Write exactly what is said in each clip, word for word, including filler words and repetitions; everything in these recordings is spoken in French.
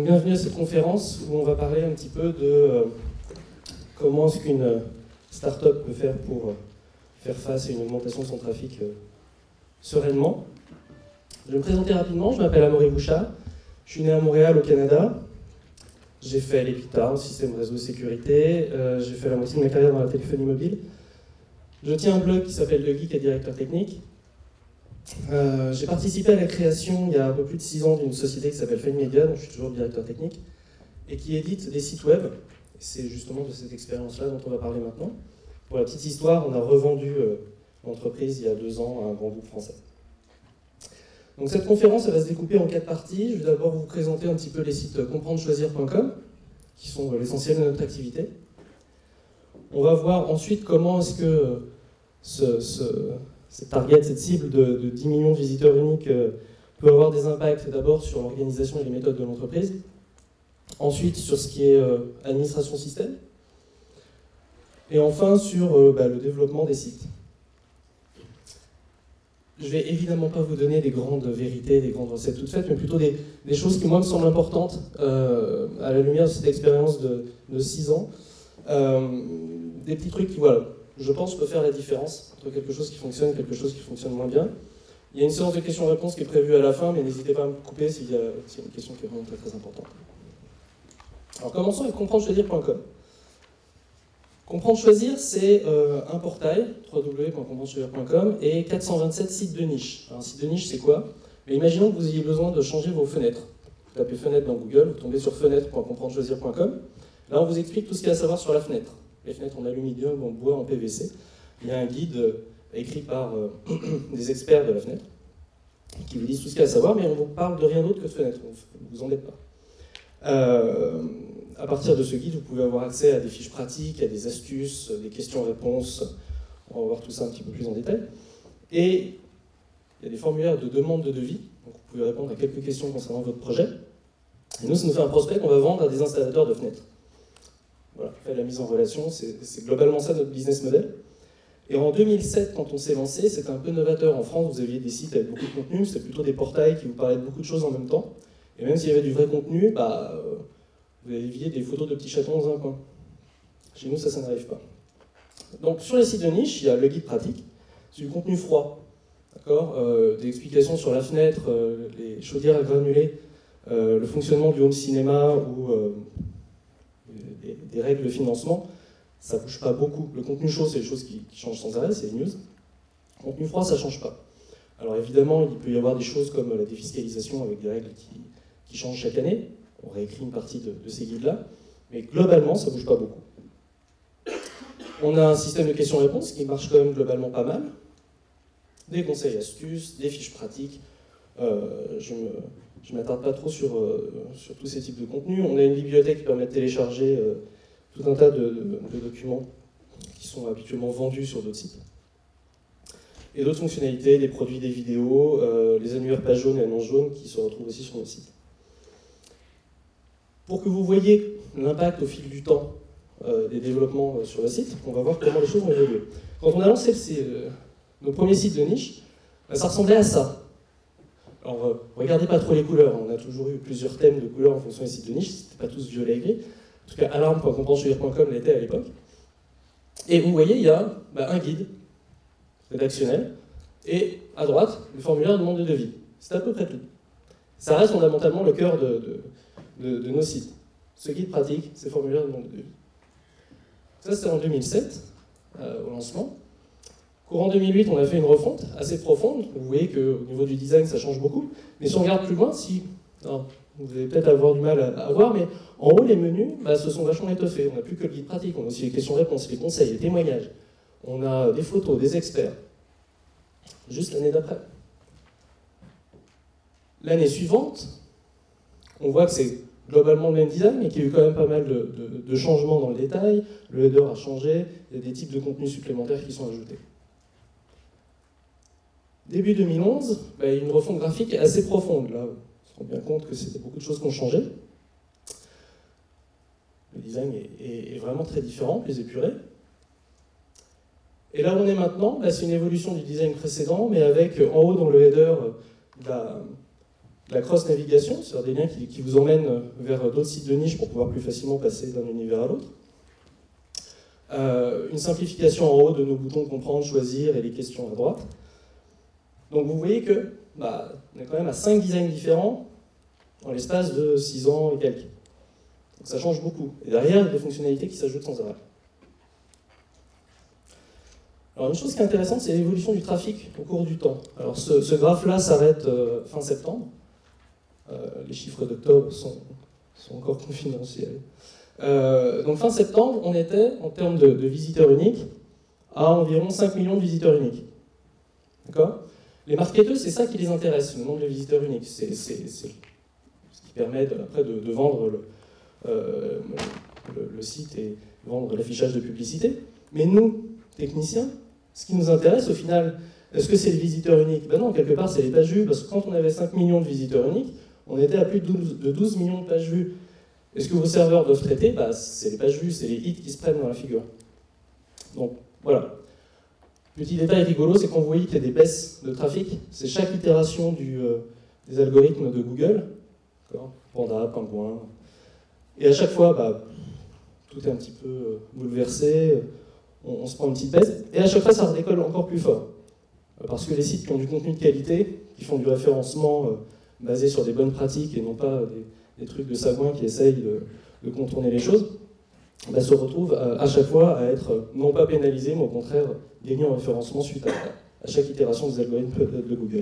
bienvenue à cette conférence où on va parler un petit peu de euh, comment est-ce qu'une euh, start-up peut faire pour euh, faire face à une augmentation de son trafic euh, sereinement. Je vais me présenter rapidement, je m'appelle Amaury Bouchard, je suis né à Montréal au Canada, j'ai fait l'EPITA en système réseau et sécurité, euh, j'ai fait la moitié de ma carrière dans la téléphonie mobile. Je tiens un blog qui s'appelle Le Geek et directeur technique. Euh, j'ai participé à la création il y a un peu plus de six ans d'une société qui s'appelle Fine Media, dont je suis toujours directeur technique, et qui édite des sites web. C'est justement de cette expérience-là dont on va parler maintenant. Pour la petite histoire, on a revendu euh, l'entreprise il y a deux ans à un grand groupe français. Donc cette conférence elle va se découper en quatre parties. Je vais d'abord vous présenter un petit peu les sites comprendre choisir point com, qui sont l'essentiel de notre activité. On va voir ensuite comment est-ce que ce, ce, cette target, cette cible de, de dix millions de visiteurs uniques euh, peut avoir des impacts d'abord sur l'organisation et les méthodes de l'entreprise, ensuite sur ce qui est euh, administration système, et enfin sur euh, bah, le développement des sites. Je vais évidemment pas vous donner des grandes vérités, des grandes recettes toutes faites, mais plutôt des, des choses qui moi me semblent importantes euh, à la lumière de cette expérience de, de six ans. Euh, des petits trucs qui, voilà, je pense, peuvent faire la différence entre quelque chose qui fonctionne et quelque chose qui fonctionne moins bien. Il y a une séance de questions-réponses qui est prévue à la fin, mais n'hésitez pas à me couper s'il y, y a une question qui est vraiment très, très importante. Alors commençons avec comprendre choisir point com. comprendre choisir, c'est euh, un portail, w w w point comprendre choisir point com, et quatre cent vingt-sept sites de niche. Alors, un site de niche, c'est quoi? Mais imaginons que vous ayez besoin de changer vos fenêtres. Vous tapez fenêtre dans Google, vous tombez sur fenêtre point comprendre choisir point com. Là, on vous explique tout ce qu'il y a à savoir sur la fenêtre. Les fenêtres en aluminium, en bois, en P V C. Il y a un guide euh, écrit par euh, des experts de la fenêtre qui vous disent tout ce qu'il y a à savoir, mais on ne vous parle de rien d'autre que de fenêtre. Ne vous embêtez pas. Euh, à partir de ce guide, vous pouvez avoir accès à des fiches pratiques, à des astuces, des questions-réponses. On va voir tout ça un petit peu plus en détail. Et il y a des formulaires de demande de devis. Donc vous pouvez répondre à quelques questions concernant votre projet. Et nous, ça nous fait un prospect qu'on va vendre à des installateurs de fenêtres. Voilà, on fait la mise en relation, c'est globalement ça notre business model. Et en deux mille sept, quand on s'est lancé, c'était un peu novateur. En France, vous aviez des sites avec beaucoup de contenu, c'était plutôt des portails qui vous parlaient de beaucoup de choses en même temps. Et même s'il y avait du vrai contenu, bah, euh, vous aviez des photos de petits chatons dans un coin. Chez nous, ça, ça n'arrive pas. Donc sur les sites de niche, il y a le guide pratique, c'est du contenu froid, d'accord, euh, des explications sur la fenêtre, euh, les chaudières à granulés, euh, le fonctionnement du home cinéma ou euh, des, des règles de financement. Ça ne bouge pas beaucoup. Le contenu chaud, c'est les choses qui, qui changent sans arrêt, c'est les news. Le contenu froid, ça ne change pas. Alors évidemment, il peut y avoir des choses comme la défiscalisation avec des règles qui, qui changent chaque année. On réécrit une partie de, de ces guides-là. Mais globalement, ça ne bouge pas beaucoup. On a un système de questions-réponses qui marche quand même globalement pas mal. Des conseils et astuces, des fiches pratiques. Euh, je ne m'attarde pas trop sur, euh, sur tous ces types de contenus. On a une bibliothèque qui permet de télécharger euh, tout un tas de, de, de documents qui sont habituellement vendus sur d'autres sites. Et d'autres fonctionnalités, des produits, des vidéos, euh, les annuaires pages jaunes et annonces jaunes qui se retrouvent aussi sur nos sites. Pour que vous voyez l'impact au fil du temps euh, des développements euh, sur le site, on va voir comment les choses ont évolué. Quand on a lancé euh, nos premiers sites de niche, bah, ça ressemblait à ça. Alors, euh, regardez pas trop les couleurs, on a toujours eu plusieurs thèmes de couleurs en fonction des sites de niche, c'était pas tous violet et gris. En tout cas, alarme point comprendre choisir point com l'était à l'époque. Et vous voyez, il y a bah, un guide rédactionnel, et à droite, le formulaire de demande de devis. C'est à peu près tout. Ça reste fondamentalement le cœur de, de, de, de nos sites. Ce guide pratique, c'est formulaire de demande de devis. Ça, c'était en deux mille sept, euh, au lancement. Courant deux mille huit, on a fait une refonte assez profonde. Vous voyez qu'au niveau du design, ça change beaucoup. Mais si on regarde plus loin, si... Alors, vous allez peut-être avoir du mal à, à voir, mais en haut, les menus bah, se sont vachement étoffés. On n'a plus que le guide pratique, on a aussi les questions-réponses, les conseils, les témoignages. On a des photos, des experts. Juste l'année d'après. L'année suivante, on voit que c'est globalement le même design, mais qu'il y a eu quand même pas mal de, de, de changements dans le détail. Le header a changé, il y a des types de contenus supplémentaires qui sont ajoutés. Début deux mille onze, bah, il y a une refonte graphique assez profonde. Là, on se rend bien compte que c'est beaucoup de choses qui ont changé. Le design est, est, est vraiment très différent, plus épuré. Et là où on est maintenant, bah, c'est une évolution du design précédent, mais avec en haut dans le header bah, de la cross-navigation, c'est-à-dire des liens qui, qui vous emmènent vers d'autres sites de niche pour pouvoir plus facilement passer d'un univers à l'autre. Euh, une simplification en haut de nos boutons comprendre, choisir et les questions à droite. Donc vous voyez que bah, on est quand même à cinq designs différents dans l'espace de six ans et quelques. Donc ça change beaucoup. Et derrière, il y a des fonctionnalités qui s'ajoutent sans arrêt. Alors une chose qui est intéressante, c'est l'évolution du trafic au cours du temps. Alors ce, ce graphe-là s'arrête euh, fin septembre. Euh, les chiffres d'octobre sont, sont encore confidentiels. Euh, donc fin septembre, on était, en termes de, de visiteurs uniques, à environ cinq millions de visiteurs uniques. D'accord ? Les marketeurs, c'est ça qui les intéresse, le nombre de visiteurs uniques. C'est ce qui permet de, après de, de vendre le, euh, le, le site et vendre l'affichage de publicité. Mais nous, techniciens, ce qui nous intéresse au final, est-ce que c'est les visiteurs uniques? Ben non, quelque part c'est les pages vues, parce que quand on avait cinq millions de visiteurs uniques, on était à plus de douze, de douze millions de pages vues. Et ce que vos serveurs doivent traiter, bah, c'est les pages vues, c'est les hits qui se prennent dans la figure. Donc voilà. Petit détail rigolo, c'est qu'on voit qu'il y a des baisses de trafic. C'est chaque itération du, euh, des algorithmes de Google. Panda, Pingouin. Et à chaque fois, bah, tout est un petit peu euh, bouleversé. On, on se prend une petite baisse. Et à chaque fois, ça redécolle encore plus fort. Parce que les sites qui ont du contenu de qualité, qui font du référencement euh, basé sur des bonnes pratiques et non pas des, des trucs de sagouins qui essayent de, de contourner les choses, bah, se retrouvent à, à chaque fois à être non pas pénalisés, mais au contraire gagnant en référencement suite à, à chaque itération des algorithmes de, de Google.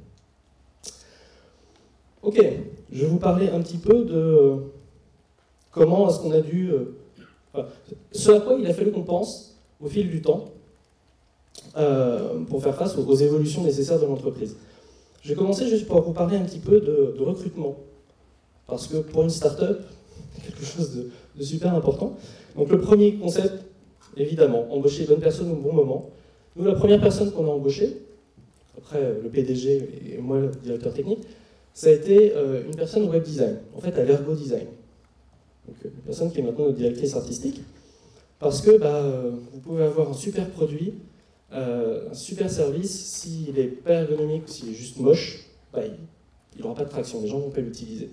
Ok, je vais vous parler un petit peu de euh, comment est-ce qu'on a dû... Euh, enfin, ce à quoi il a fallu qu'on pense au fil du temps euh, pour faire face aux, aux évolutions nécessaires de l'entreprise. Je vais commencer juste pour vous parler un petit peu de, de recrutement. Parce que pour une start-up, c'est quelque chose de, de super important. Donc le premier concept, évidemment, embaucher les bonnes personnes au bon moment. Nous, la première personne qu'on a embauchée, après le P D G et moi, le directeur technique, ça a été euh, une personne au web design, en fait à l'ergo design. Donc une personne qui est maintenant notre directrice artistique. Parce que bah, vous pouvez avoir un super produit, euh, un super service, s'il n'est pas ergonomique ou s'il est juste moche, bah, il n'aura pas de traction, les gens ne vont pas l'utiliser.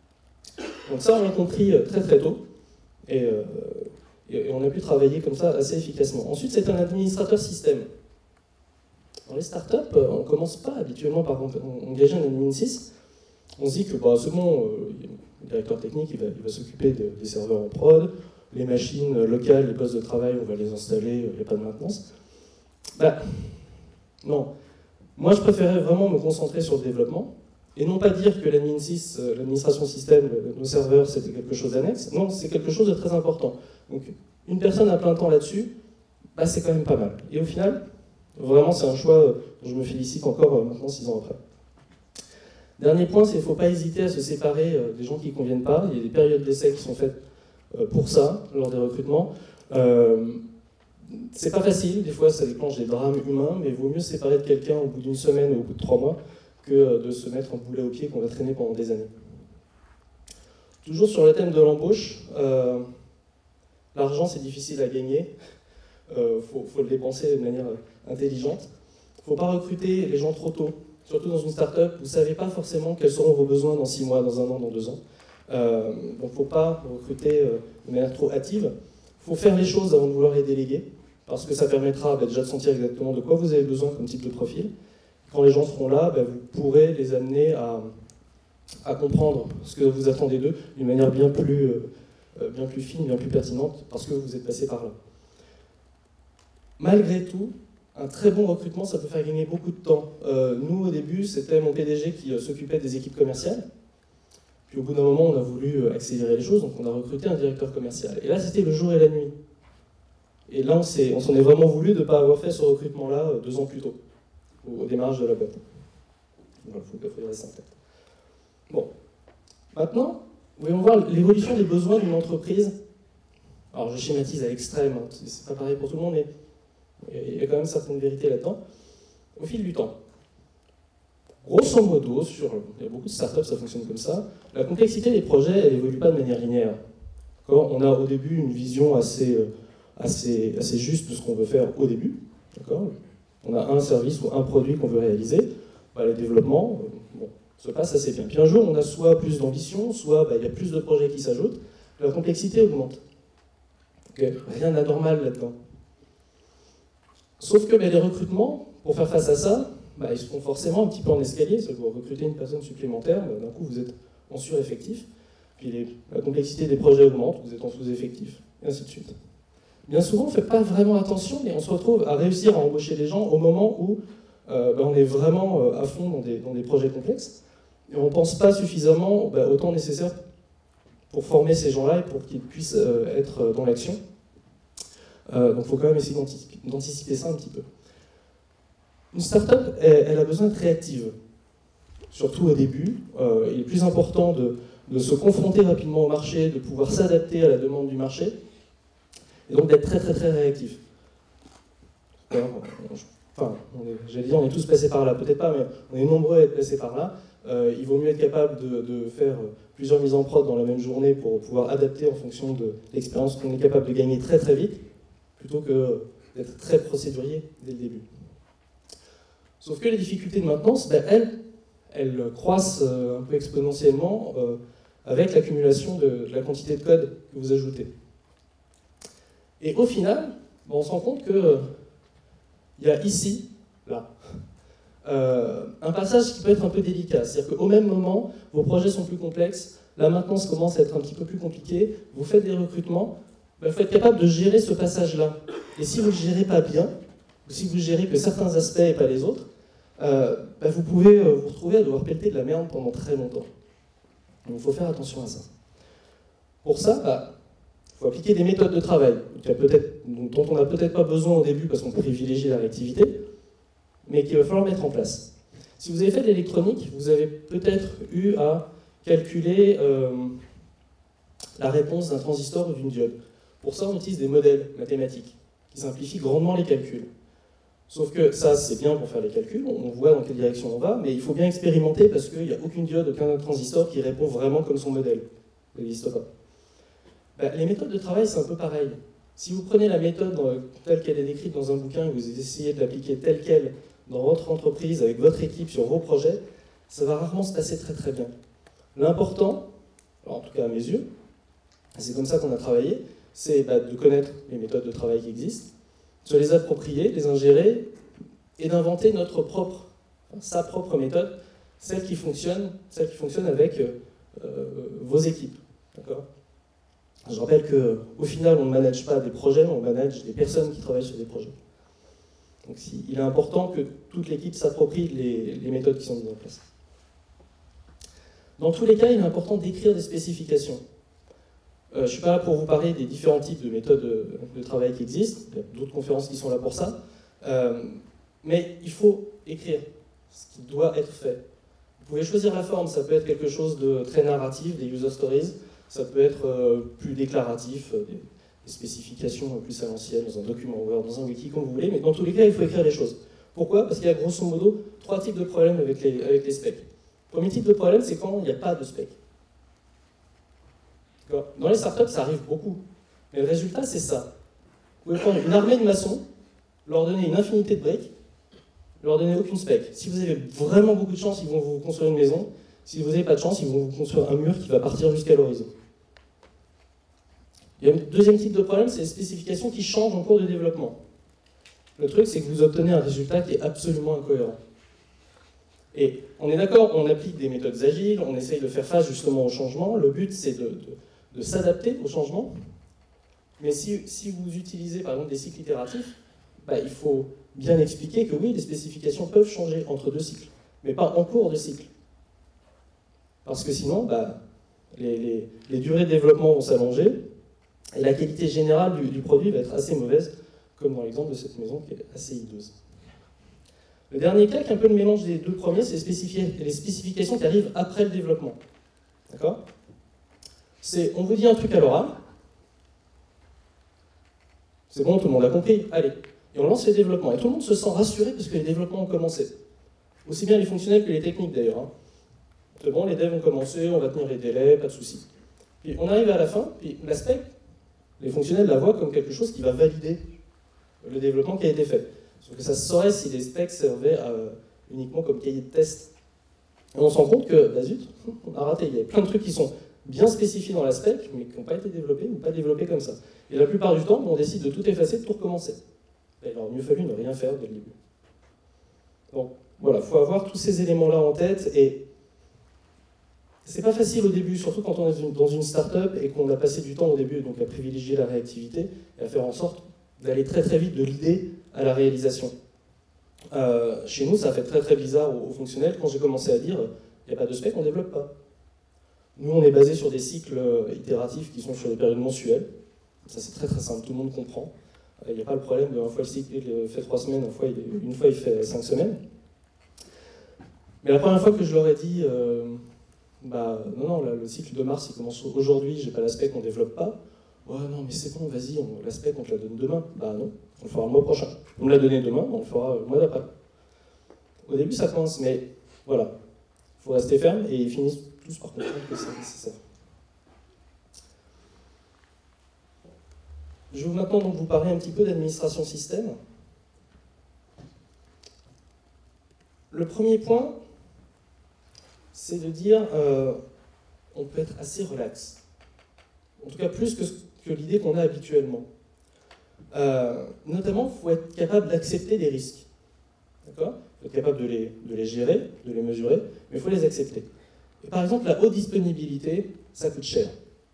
Donc ça, on l'a compris très très tôt, et, euh, et on a pu travailler comme ça assez efficacement. Ensuite, c'est un administrateur système. Dans les startups, on ne commence pas habituellement par engager un admin sys. On se dit que bah, c'est bon, euh, le directeur technique il va, il va s'occuper de, des serveurs en prod, les machines locales, les postes de travail, on va les installer, il n'y a pas de maintenance. Bah, non. Moi, je préférais vraiment me concentrer sur le développement, et non pas dire que l'admin sys, l'administration système, nos serveurs, c'était quelque chose d'annexe. Non, c'est quelque chose de très important. Donc, une personne à plein temps là-dessus, bah, c'est quand même pas mal. Et au final, vraiment, c'est un choix dont je me félicite encore maintenant, six ans après. Dernier point, c'est qu'il ne faut pas hésiter à se séparer des gens qui ne conviennent pas. Il y a des périodes d'essai qui sont faites pour ça, lors des recrutements. Euh, c'est pas facile, des fois ça déclenche des drames humains, mais il vaut mieux se séparer de quelqu'un au bout d'une semaine ou au bout de trois mois que de se mettre un boulet au pied qu'on va traîner pendant des années. Toujours sur le thème de l'embauche, euh, l'argent c'est difficile à gagner, il euh, faut, faut le dépenser de manière intelligente. Il ne faut pas recruter les gens trop tôt, surtout dans une start-up, vous ne savez pas forcément quels seront vos besoins dans six mois, dans un an, dans deux ans. Euh, donc il ne faut pas recruter euh, de manière trop hâtive. Il faut faire les choses avant de vouloir les déléguer, parce que ça permettra bah, déjà de sentir exactement de quoi vous avez besoin comme type de profil. Quand les gens seront là, bah, vous pourrez les amener à, à comprendre ce que vous attendez d'eux d'une manière bien plus, euh, bien plus fine, bien plus pertinente, parce que vous êtes passé par là. Malgré tout, un très bon recrutement, ça peut faire gagner beaucoup de temps. Euh, nous, au début, c'était mon P D G qui euh, s'occupait des équipes commerciales. Puis au bout d'un moment, on a voulu accélérer les choses, donc on a recruté un directeur commercial. Et là, c'était le jour et la nuit. Et là, on s'en est, est vraiment voulu de ne pas avoir fait ce recrutement-là deux ans plus tôt, au, au démarrage de la boîte. Il faut qu'il reste en tête. Bon. Maintenant, voyons voir l'évolution des besoins d'une entreprise. Alors, je schématise à l'extrême, hein, c'est pas pareil pour tout le monde, mais il y a quand même certaines vérités là-dedans. Au fil du temps. Grosso modo, sur, il y a beaucoup de startups, ça fonctionne comme ça, la complexité des projets, elle n'évolue pas de manière linéaire. On a au début une vision assez, assez, assez juste de ce qu'on veut faire au début. On a un service ou un produit qu'on veut réaliser. Bah, le développement, bon, se passe assez bien. Puis un jour, on a soit plus d'ambition, soit bah, il y a plus de projets qui s'ajoutent, la complexité augmente. Okay. Rien d'anormal là-dedans. Sauf que bah, les recrutements, pour faire face à ça, bah, ils se font forcément un petit peu en escalier. C'est que vous recrutez une personne supplémentaire, bah, d'un coup vous êtes en sureffectif, puis les, la complexité des projets augmente, vous êtes en sous-effectif, et ainsi de suite. Bien souvent, on ne fait pas vraiment attention, mais on se retrouve à réussir à embaucher des gens au moment où euh, bah, on est vraiment euh, à fond dans des, dans des projets complexes, et on ne pense pas suffisamment bah, au temps nécessaire pour former ces gens-là et pour qu'ils puissent euh, être dans l'action. Euh, donc il faut quand même essayer d'anticiper ça un petit peu. Une start-up, elle, elle a besoin d'être réactive, surtout au début. Euh, il est plus important de, de se confronter rapidement au marché, de pouvoir s'adapter à la demande du marché, et donc d'être très très très réactif. Alors, enfin, j'allais dire, on est tous passés par là, peut-être pas, mais on est nombreux à être passés par là. Euh, il vaut mieux être capable de, de faire plusieurs mises en prod dans la même journée pour pouvoir adapter en fonction de l'expérience qu'on est capable de gagner très très vite, plutôt que d'être très procédurier dès le début. Sauf que les difficultés de maintenance, ben, elles, elles croissent un peu exponentiellement euh, avec l'accumulation de, de la quantité de code que vous ajoutez. Et au final, ben, on se rend compte qu'il euh, y a ici, là, euh, un passage qui peut être un peu délicat. C'est-à-dire qu'au même moment, vos projets sont plus complexes, la maintenance commence à être un petit peu plus compliquée, vous faites des recrutements, ben, il faut être capable de gérer ce passage-là. Et si vous ne le gérez pas bien, ou si vous gérez que certains aspects et pas les autres, euh, ben, vous pouvez euh, vous retrouver à devoir pelleter de la merde pendant très longtemps. Donc il faut faire attention à ça. Pour ça, bah, il faut appliquer des méthodes de travail, dont on n'a peut-être pas besoin au début parce qu'on privilégie la réactivité, mais qu'il va falloir mettre en place. Si vous avez fait de l'électronique, vous avez peut-être eu à calculer euh, la réponse d'un transistor ou d'une diode. Pour ça, on utilise des modèles mathématiques qui simplifient grandement les calculs. Sauf que ça, c'est bien pour faire les calculs, on voit dans quelle direction on va, mais il faut bien expérimenter parce qu'il n'y a aucune diode, aucun transistor qui répond vraiment comme son modèle. Ça n'existe pas. Ben, les méthodes de travail, c'est un peu pareil. Si vous prenez la méthode telle qu'elle est décrite dans un bouquin et que vous essayez de l'appliquer telle qu'elle dans votre entreprise, avec votre équipe, sur vos projets, ça va rarement se passer très très bien. L'important, en tout cas à mes yeux, c'est comme ça qu'on a travaillé, c'est bah, de connaître les méthodes de travail qui existent, de se les approprier, les ingérer, et d'inventer notre propre, enfin, sa propre méthode, celle qui fonctionne, celle qui fonctionne avec euh, vos équipes. D'accord ? Je rappelle qu'au final, on ne manage pas des projets, mais on manage des personnes qui travaillent sur des projets. Donc si, il est important que toute l'équipe s'approprie les, les méthodes qui sont mises en place. Dans tous les cas, il est important d'écrire des spécifications. Euh, je ne suis pas là pour vous parler des différents types de méthodes de, de travail qui existent, il y a d'autres conférences qui sont là pour ça, euh, mais il faut écrire ce qui doit être fait. Vous pouvez choisir la forme, ça peut être quelque chose de très narratif, des user stories, ça peut être euh, plus déclaratif, euh, des, des spécifications plus à l'ancienne, dans un document Word, dans un wiki, comme vous voulez, mais dans tous les cas, il faut écrire les choses. Pourquoi ? Parce qu'il y a grosso modo trois types de problèmes avec les, avec les specs. Le premier type de problème, c'est quand il n'y a pas de spec. Dans les startups, ça arrive beaucoup. Mais le résultat, c'est ça. Vous pouvez prendre une armée de maçons, leur donner une infinité de briques, leur donner aucune spec. Si vous avez vraiment beaucoup de chance, ils vont vous construire une maison. Si vous n'avez pas de chance, ils vont vous construire un mur qui va partir jusqu'à l'horizon. Il y a un deuxième type de problème, c'est les spécifications qui changent en cours de développement. Le truc, c'est que vous obtenez un résultat qui est absolument incohérent. Et on est d'accord, on applique des méthodes agiles, on essaye de faire face justement au changement. Le but, c'est de, de, de s'adapter au changement. Mais si, si vous utilisez par exemple des cycles itératifs, bah, il faut bien expliquer que oui, les spécifications peuvent changer entre deux cycles, mais pas en cours de cycle. Parce que sinon, bah, les, les, les durées de développement vont s'allonger, et la qualité générale du, du produit va être assez mauvaise, comme dans l'exemple de cette maison qui est assez hideuse. Le dernier cas, qui est un peu le mélange des deux premiers, c'est les, les spécifications qui arrivent après le développement. D'accord ? C'est, on vous dit un truc à l'oral, c'est bon, tout le monde a compris, allez. Et on lance les développements. Et tout le monde se sent rassuré parce que les développements ont commencé. Aussi bien les fonctionnels que les techniques d'ailleurs. Hein. C'est bon, les devs ont commencé, on va tenir les délais, pas de souci. Puis on arrive à la fin, puis l'aspect, les fonctionnels la voient comme quelque chose qui va valider le développement qui a été fait. Sauf que ça se saurait si les specs servaient à, uniquement comme cahier de test. Et on se rend compte que, bah zut, on a raté. Il y a plein de trucs qui sont bien spécifiés dans la spec, mais qui n'ont pas été développés ou pas développés comme ça. Et la plupart du temps, on décide de tout effacer, de tout recommencer. Et il aurait mieux fallu ne rien faire dès le début. Donc voilà, il faut avoir tous ces éléments-là en tête, et c'est pas facile au début, surtout quand on est dans une start-up et qu'on a passé du temps au début donc à privilégier la réactivité et à faire en sorte d'aller très très vite de l'idée à la réalisation. Euh, chez nous, ça a fait très très bizarre aux, aux fonctionnels quand j'ai commencé à dire il n'y a pas de spec, on ne développe pas. Nous, on est basé sur des cycles itératifs qui sont sur des périodes mensuelles. Ça, c'est très très simple, tout le monde comprend. Il n'y a pas le problème de une fois le cycle il fait trois semaines, une fois il, une fois il fait cinq semaines. Mais la première fois que je leur ai dit euh, bah non, non, là, le cycle de mars il commence aujourd'hui, j'ai pas l'aspect qu'on développe pas. Ouais, non, mais c'est bon, vas-y, l'aspect on te la donne demain. Bah non, on le fera le mois prochain. On me l'a donné demain, on le fera le mois d'après. Au début ça commence, mais voilà, il faut rester ferme et ils finissent tous par comprendre que c'est nécessaire. Je vais maintenant donc vous parler un petit peu d'administration système. Le premier point, c'est de dire euh, on peut être assez relax. En tout cas, plus que, que l'idée qu'on a habituellement. Euh, notamment, il faut être capable d'accepter des risques. D'accord ? Il faut être capable de les, de les gérer, de les mesurer, mais il faut les accepter. Et par exemple, la haute disponibilité, ça coûte cher.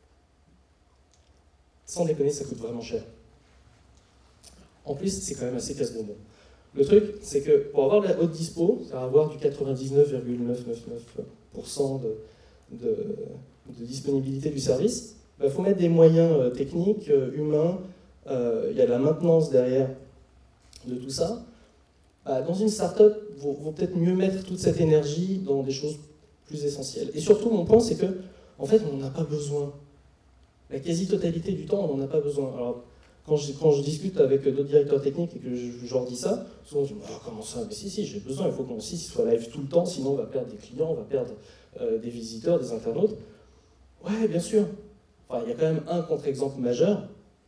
Sans déconner, ça coûte vraiment cher. En plus, c'est quand même assez casse-bonbon. Le truc, c'est que pour avoir de la haute dispo, c'est avoir du quatre-vingt-dix-neuf virgule neuf cent quatre-vingt-dix-neuf pour cent de, de, de disponibilité du service, il bah, faut mettre des moyens euh, techniques, euh, humains, il euh, y a de la maintenance derrière de tout ça. Bah, dans une start-up, il vaut peut-être mieux mettre toute cette énergie dans des choses plus essentielles. Et surtout, mon point, c'est que, en fait, on n'en a pas besoin. La quasi-totalité du temps, on n'en a pas besoin. Alors, quand je, quand je discute avec d'autres directeurs techniques et que je, je leur dis ça, souvent je me dis oh, comment ça? Mais si, si, j'ai besoin, il faut que mon site soit live tout le temps, sinon on va perdre des clients, on va perdre euh, des visiteurs, des internautes. Ouais, bien sûr. Enfin, il y a quand même un contre-exemple majeur.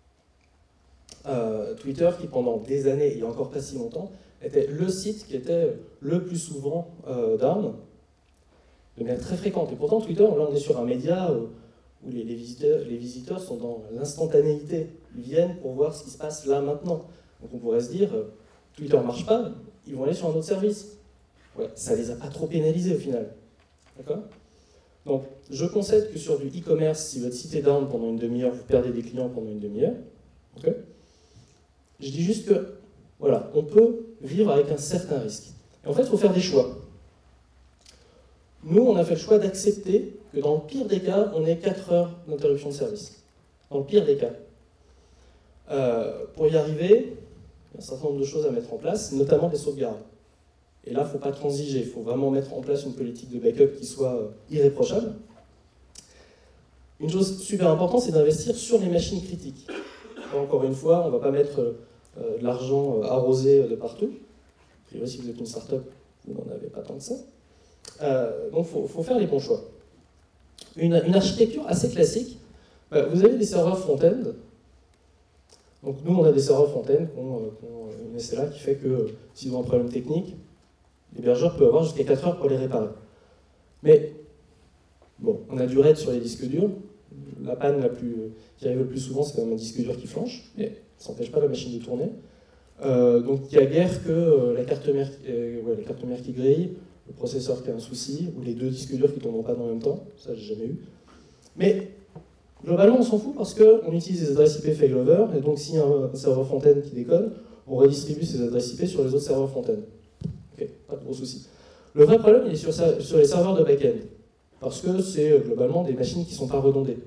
Euh, Twitter, qui pendant des années, il n'y a encore pas si longtemps, était le site qui était le plus souvent euh, down, de manière très fréquente. Et pourtant, Twitter, là, on est sur un média où, où les, les, visiteurs, les visiteurs sont dans l'instantanéité. Ils viennent pour voir ce qui se passe là, maintenant. Donc on pourrait se dire, euh, Twitter ne marche pas, ils vont aller sur un autre service. Ouais, ça ne les a pas trop pénalisés au final. D'accord ? Donc, je concède que sur du e-commerce, si votre site est down pendant une demi-heure, vous perdez des clients pendant une demi-heure. Okay ? Je dis juste que, voilà, on peut vivre avec un certain risque. Et en fait, il faut faire des choix. Nous, on a fait le choix d'accepter que dans le pire des cas, on ait quatre heures d'interruption de service. Dans le pire des cas. Euh, pour y arriver, il y a un certain nombre de choses à mettre en place, notamment des sauvegardes. Et là, il ne faut pas transiger, il faut vraiment mettre en place une politique de backup qui soit irréprochable. Une chose super importante, c'est d'investir sur les machines critiques. Encore une fois, on ne va pas mettre euh, de l'argent arrosé de partout. A priori, si vous êtes une start-up, vous n'en avez pas tant que ça. Euh, donc, il faut, faut faire les bons choix. Une, une architecture assez classique, bah, vous avez des serveurs front-end. Donc, nous, on a des serveurs front-end qui ont, qui ont une S L A qui fait que euh, s'ils ont un problème technique, l'hébergeur peut avoir jusqu'à quatre heures pour les réparer. Mais, bon, on a du RAID sur les disques durs. La panne la plus, qui arrive le plus souvent, c'est quand même un disque dur qui flanche, mais ça n'empêche pas la machine de tourner. Euh, donc il n'y a guère que euh, la, carte mère, euh, ouais, la carte mère qui grille, le processeur qui a un souci, ou les deux disques durs qui ne tournent pas en même temps, ça j'ai jamais eu. Mais globalement on s'en fout parce qu'on utilise des adresses I P failover, et donc s'il y a un, un serveur front-end qui déconne, on redistribue ces adresses I P sur les autres serveurs front-end. Ok, pas de gros soucis. Le vrai problème il est sur, ça, sur les serveurs de back-end, parce que c'est euh, globalement des machines qui ne sont pas redondées.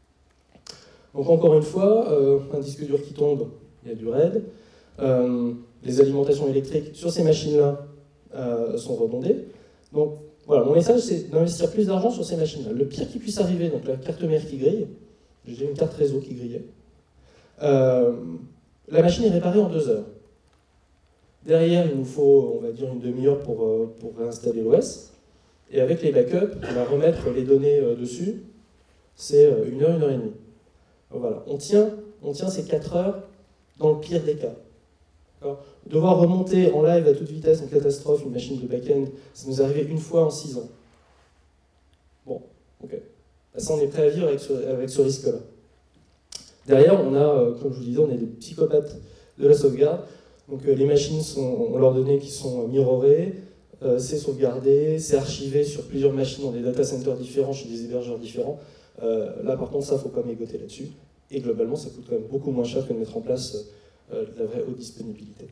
Donc encore une fois, euh, un disque dur qui tombe, il y a du RAID. Euh, les alimentations électriques sur ces machines-là euh, sont redondées. Donc voilà, mon message c'est d'investir plus d'argent sur ces machines-là. Le pire qui puisse arriver, donc la carte mère qui grille, j'ai une carte réseau qui grillait, euh, la machine est réparée en deux heures. Derrière, il nous faut, on va dire, une demi-heure pour, euh, pour réinstaller l'O S. Et avec les backups, on va remettre les données euh, dessus, c'est euh, une heure, une heure et demie. Voilà, on tient, on tient ces quatre heures dans le pire des cas. Devoir remonter en live à toute vitesse, en catastrophe, une machine de back-end, ça nous est arrivé une fois en six ans. bah, ça on est prêt à vivre avec ce, avec ce risque-là. Derrière, on a, euh, comme je vous disais, on a des psychopathes de la sauvegarde. Donc euh, les machines sont, ont leurs données qui sont mirrorées, euh, c'est sauvegardé, c'est archivé sur plusieurs machines dans des data centers différents, chez des hébergeurs différents. Euh, là par contre, ça, faut pas mégoter là-dessus. Et globalement, ça coûte quand même beaucoup moins cher que de mettre en place euh, de la vraie haute disponibilité.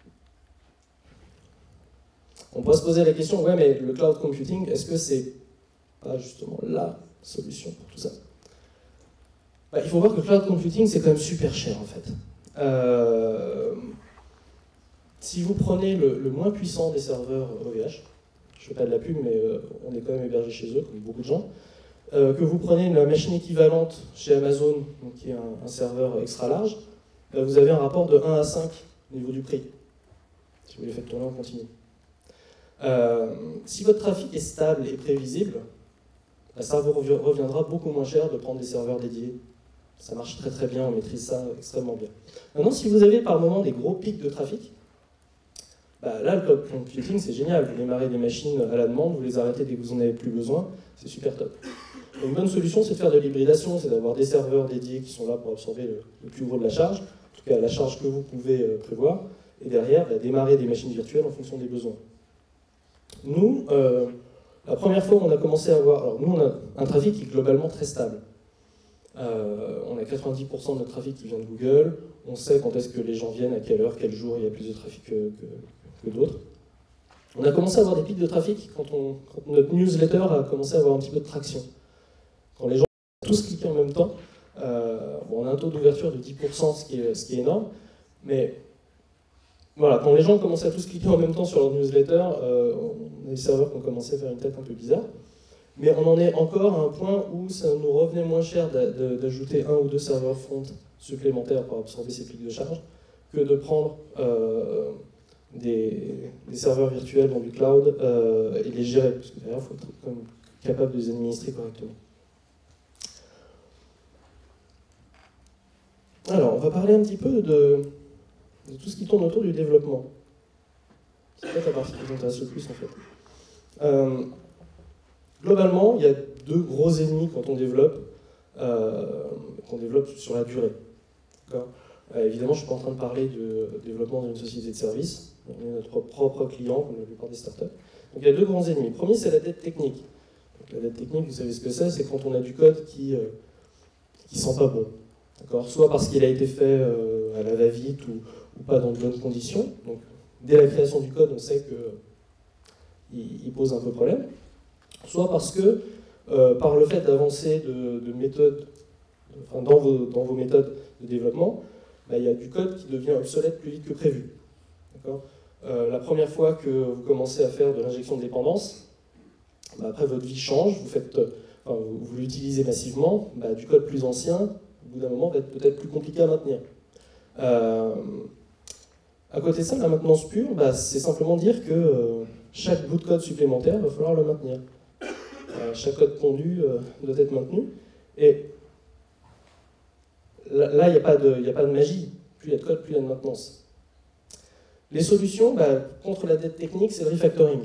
On pourrait se poser la question, ouais, mais le cloud computing, est-ce que c'est pas justement la solution pour tout ça? Bah, il faut voir que le cloud computing, c'est quand même super cher, en fait. Euh, si vous prenez le, le moins puissant des serveurs O V H, je ne fais pas de la pub, mais euh, on est quand même hébergé chez eux, comme beaucoup de gens, euh, que vous prenez la machine équivalente chez Amazon, donc qui est un, un serveur extra large, bah, vous avez un rapport de un à cinq au niveau du prix, si vous les faites tourner en continu. Euh, si votre trafic est stable et prévisible, bah, ça vous reviendra beaucoup moins cher de prendre des serveurs dédiés. Ça marche très très bien, on maîtrise ça extrêmement bien. Maintenant, si vous avez par moment des gros pics de trafic, bah, là, le cloud computing, c'est génial. Vous démarrez des machines à la demande, vous les arrêtez dès que vous en avez plus besoin, c'est super top. Une bonne solution, c'est de faire de l'hybridation, c'est d'avoir des serveurs dédiés qui sont là pour absorber le, le plus gros de la charge, en tout cas la charge que vous pouvez euh, prévoir, et derrière, bah, démarrer des machines virtuelles en fonction des besoins. Nous, euh, la première fois on a commencé à avoir... Alors nous, on a un trafic qui est globalement très stable. Euh, on a quatre-vingt-dix pour cent de notre trafic qui vient de Google, on sait quand est-ce que les gens viennent, à quelle heure, quel jour il y a plus de trafic que, que, que d'autres. On a commencé à avoir des pics de trafic quand, on, quand notre newsletter a commencé à avoir un petit peu de traction. Quand les gens ont tous cliqué en même temps, euh, bon, on a un taux d'ouverture de dix pour cent, ce qui est, ce qui est énorme, mais voilà, quand les gens commençaient à tous cliquer en même temps sur leur newsletter, euh, on a des serveurs qui ont commencé à faire une tête un peu bizarre. Mais on en est encore à un point où ça nous revenait moins cher d'ajouter un ou deux serveurs front supplémentaires pour absorber ces pics de charge que de prendre euh, des, des serveurs virtuels dans du cloud euh, et les gérer, parce que derrière, il faut être quand même capable de les administrer correctement. Alors, on va parler un petit peu de, de tout ce qui tourne autour du développement. C'est peut-être la partie qui vous intéresse le plus, en fait. Euh, Globalement, il y a deux gros ennemis quand on développe, euh, qu'on développe sur la durée. Euh, évidemment, je ne suis pas en train de parler de développement d'une société de service. On est notre propre client, comme la plupart des startups. Donc il y a deux grands ennemis. Le premier, c'est la dette technique. Donc, la dette technique, vous savez ce que c'est, c'est quand on a du code qui ne euh, sent pas bon. Soit parce qu'il a été fait euh, à la va-vite ou, ou pas dans de bonnes conditions. Donc, dès la création du code, on sait qu'il pose un peu problème. Soit parce que, euh, par le fait d'avancer de, de méthodes, enfin, dans, vos, dans vos méthodes de développement, bah, il y a du code qui devient obsolète plus vite que prévu. Euh, la première fois que vous commencez à faire de l'injection de dépendance, bah, après votre vie change, vous, faites, enfin, vous, vous l'utilisez massivement, bah, du code plus ancien, au bout d'un moment, va être peut-être plus compliqué à maintenir. Euh, à côté de ça, la maintenance pure, bah, c'est simplement dire que euh, chaque bout de code supplémentaire, il va falloir le maintenir. Euh, chaque code pondu euh, doit être maintenu. Et là, il n'y a, a pas de magie. Plus il y a de code, plus il y a de maintenance. Les solutions, bah, contre la dette technique, c'est le refactoring.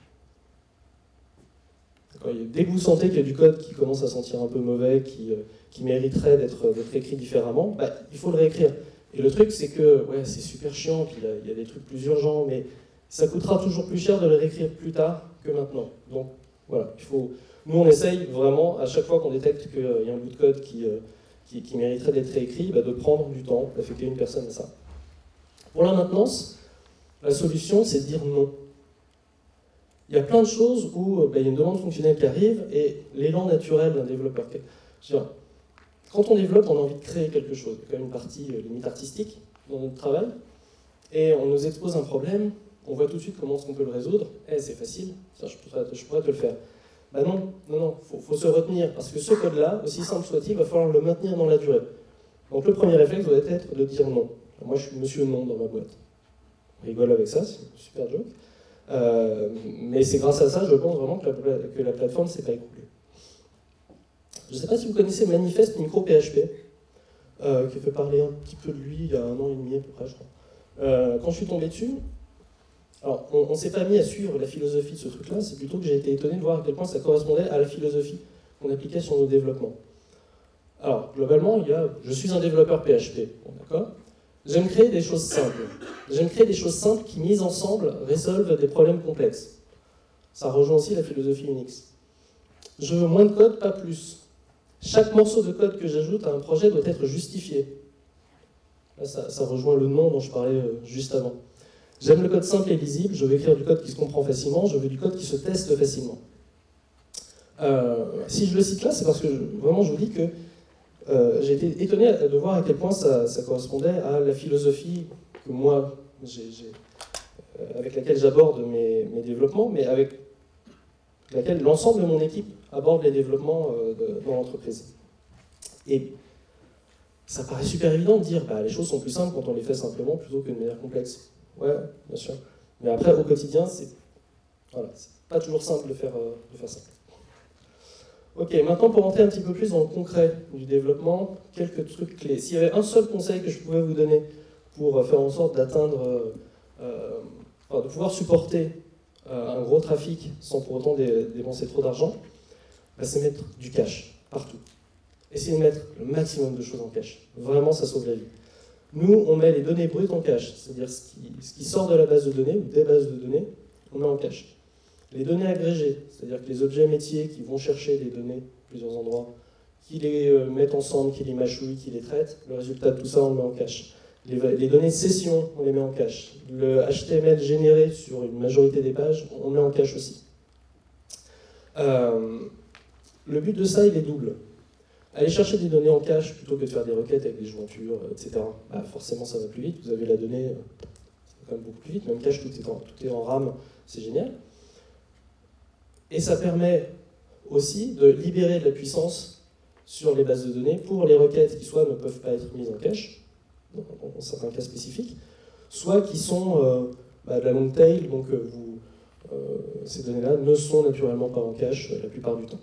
Dès que vous sentez qu'il y a du code qui commence à sentir un peu mauvais, qui, euh, qui mériterait d'être écrit différemment, bah, il faut le réécrire. Et le truc, c'est que ouais, c'est super chiant, puis il y, y a des trucs plus urgents, mais ça coûtera toujours plus cher de le réécrire plus tard que maintenant. Donc voilà, il faut... Nous, on essaye vraiment, à chaque fois qu'on détecte qu'il y a un bout de code qui, euh, qui, qui mériterait d'être réécrit, bah, de prendre du temps, d'affecter une personne à ça. Pour la maintenance, la solution, c'est de dire non. Il y a plein de choses où bah, il y a une demande fonctionnelle qui arrive et l'élan naturel d'un développeur. Quand on développe, on a envie de créer quelque chose. Il y a quand même une partie euh, limite artistique dans notre travail. Et on nous expose un problème, on voit tout de suite comment est-ce qu'on peut le résoudre. Eh, c'est facile, ça, je, pourrais, je pourrais te le faire. Ben non, non, non, il faut, faut se retenir, parce que ce code-là, aussi simple soit-il, il va falloir le maintenir dans la durée. Donc le premier réflexe doit être de dire non. Moi, je suis monsieur non dans ma boîte. On rigole avec ça, c'est une super joke. Euh, mais c'est grâce à ça, je pense vraiment que la, que la plateforme ne s'est pas écroulée. Je ne sais pas si vous connaissez Manifest Micro P H P, euh, qui a fait parler un petit peu de lui il y a un an et demi à peu près, je crois. Euh, quand je suis tombé dessus, alors on ne s'est pas mis à suivre la philosophie de ce truc-là, c'est plutôt que j'ai été étonné de voir à quel point ça correspondait à la philosophie qu'on appliquait sur nos développements. Alors, globalement, il y a, je suis un développeur P H P, bon, d'accord ? J'aime créer des choses simples. J'aime créer des choses simples qui, mises ensemble, résolvent des problèmes complexes. Ça rejoint aussi la philosophie Unix. Je veux moins de code, pas plus. Chaque morceau de code que j'ajoute à un projet doit être justifié. Là, ça, ça rejoint le nom dont je parlais euh, juste avant. J'aime le code simple et lisible, je veux écrire du code qui se comprend facilement, je veux du code qui se teste facilement. Euh, si je le cite là, c'est parce que je, vraiment je vous dis que euh, j'ai été étonné de voir à quel point ça, ça correspondait à la philosophie que moi, j'ai, j'ai, euh, avec laquelle j'aborde mes, mes développements, mais avec laquelle l'ensemble de mon équipe aborde les développements euh, de, dans l'entreprise. Et ça paraît super évident de dire bah, les choses sont plus simples quand on les fait simplement plutôt que de manière complexe. Ouais, bien sûr. Mais après, au quotidien, c'est voilà, c'est pas toujours simple de faire, euh, de faire ça. Ok, maintenant pour rentrer un petit peu plus dans le concret du développement, quelques trucs clés. S'il y avait un seul conseil que je pouvais vous donner pour faire en sorte d'atteindre, euh, euh, enfin, de pouvoir supporter euh, un gros trafic sans pour autant dé dépenser trop d'argent, bah, c'est mettre du cache partout. Essayez de mettre le maximum de choses en cache. Vraiment, ça sauve la vie. Nous, on met les données brutes en cache, c'est-à-dire ce qui, ce qui sort de la base de données ou des bases de données, on met en cache. Les données agrégées, c'est-à-dire que les objets métiers qui vont chercher des données à plusieurs endroits, qui les euh, mettent ensemble, qui les mâchouillent, qui les traitent, le résultat de tout ça, on le met en cache. Les, les données de session, on les met en cache. Le H T M L généré sur une majorité des pages, on le met en cache aussi. Euh, le but de ça, il est double. Aller chercher des données en cache plutôt que de faire des requêtes avec des jointures, et cetera. Bah, forcément, ça va plus vite. Vous avez la donnée, ça va quand même beaucoup plus vite. Même cache, tout est en, tout est en RAM, c'est génial. Et ça permet aussi de libérer de la puissance sur les bases de données pour les requêtes qui soit ne peuvent pas être mises en cache, dans, dans certains cas spécifiques, soit qui sont euh, bah, de la long tail, donc euh, vous, euh, ces données-là ne sont naturellement pas en cache euh, la plupart du temps.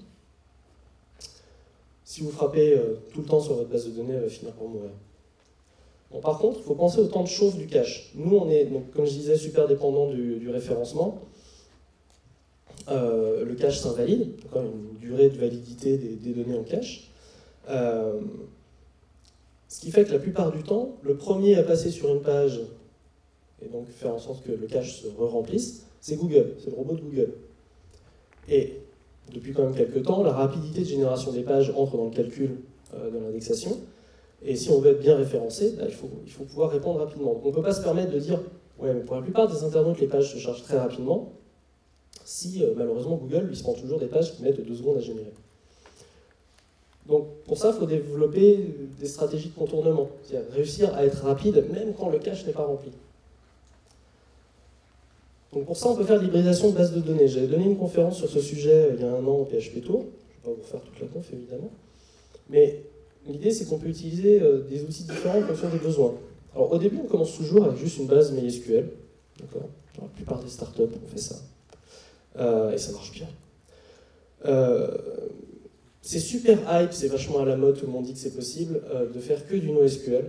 Si vous frappez euh, tout le temps sur votre base de données, elle va finir par mourir. Bon, par contre, il faut penser au temps de chauffe du cache. Nous, on est, donc, comme je disais, super dépendant du, du référencement. Euh, le cache s'invalide, une durée de validité des, des données en cache. Euh, ce qui fait que la plupart du temps, le premier à passer sur une page et donc faire en sorte que le cache se re-remplisse, c'est Google, c'est le robot de Google. Et depuis quand même quelques temps, la rapidité de génération des pages entre dans le calcul euh, de l'indexation. Et si on veut être bien référencé, bah, il, faut, il faut pouvoir répondre rapidement. Donc on ne peut pas se permettre de dire ouais, mais pour la plupart des internautes, les pages se chargent très rapidement. Si euh, malheureusement Google lui se prend toujours des pages qui mettent deux secondes à générer. Donc pour ça, il faut développer des stratégies de contournement, c'est-à-dire réussir à être rapide même quand le cache n'est pas rempli. Donc pour ça, on peut faire de l'hybridation de bases de données. J'avais donné une conférence sur ce sujet il y a un an au P H P Tour, je ne vais pas vous refaire toute la conf évidemment, mais l'idée c'est qu'on peut utiliser euh, des outils différents en fonction des besoins. Alors au début, on commence toujours avec juste une base MySQL, d'accord ? La plupart des startups ont fait ça. Euh, et ça marche bien. Euh, c'est super hype, c'est vachement à la mode, tout le monde dit que c'est possible, euh, de faire que du NoSQL.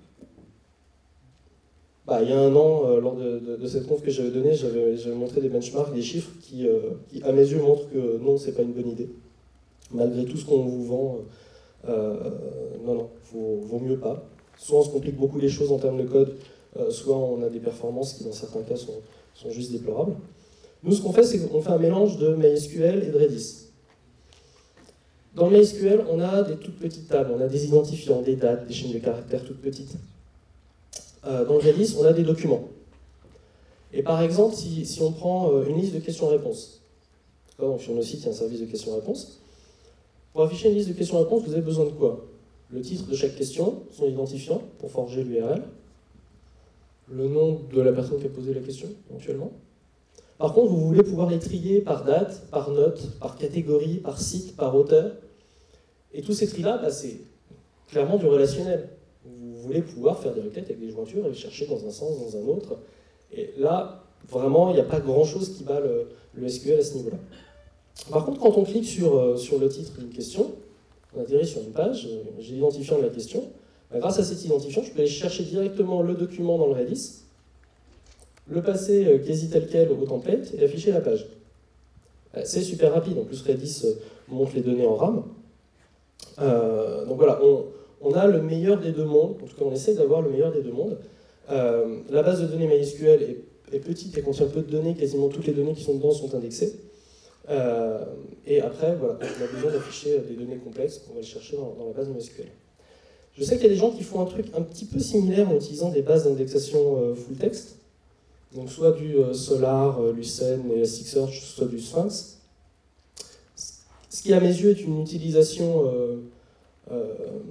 Bah, il y a un an, euh, lors de, de, de cette conf que j'avais donnée, j'avais montré des benchmarks, des chiffres qui, euh, qui à mes yeux, montrent que non, c'est pas une bonne idée. Malgré tout ce qu'on vous vend, euh, non, non, vaut, vaut mieux pas. Soit on se complique beaucoup les choses en termes de code, euh, soit on a des performances qui, dans certains cas, sont, sont juste déplorables. Nous, ce qu'on fait, c'est qu'on fait un mélange de MySQL et de Redis. Dans MySQL, on a des toutes petites tables, on a des identifiants, des dates, des chaînes de caractères toutes petites. Euh, dans le Redis, on a des documents. Et par exemple, si, si on prend euh, une liste de questions-réponses, donc sur nos sites, il y a un service de questions-réponses. Pour afficher une liste de questions-réponses, vous avez besoin de quoi? Le titre de chaque question, son identifiant, pour forger l'U R L, le nom de la personne qui a posé la question, éventuellement. Par contre, vous voulez pouvoir les trier par date, par note, par catégorie, par site, par auteur. Et tous ces tris-là, bah, c'est clairement du relationnel. Vous voulez pouvoir faire des requêtes avec des jointures et les chercher dans un sens, dans un autre. Et là, vraiment, il n'y a pas grand-chose qui bat le, le S Q L à ce niveau-là. Par contre, quand on clique sur, euh, sur le titre d'une question, on atterrit sur une page, euh, j'ai l'identifiant de la question. Bah, grâce à cet identifiant, je peux aller chercher directement le document dans le Redis, le passer euh, quasi tel quel au template et afficher la page. Euh, c'est super rapide. En plus, Redis monte les données en RAM. Euh, donc voilà, on, on a le meilleur des deux mondes, en tout cas on essaie d'avoir le meilleur des deux mondes. Euh, la base de données MySQL est, est petite et contient peu de données, quasiment toutes les données qui sont dedans sont indexées. Euh, et après, voilà, quand on a besoin d'afficher des données complexes, on va les chercher dans, dans la base de MySQL. Je sais qu'il y a des gens qui font un truc un petit peu similaire en utilisant des bases d'indexation euh, full text, donc soit du euh, Solar, euh, Lucene, Elasticsearch, soit du Sphinx. Ce qui, à mes yeux, est une utilisation euh, euh,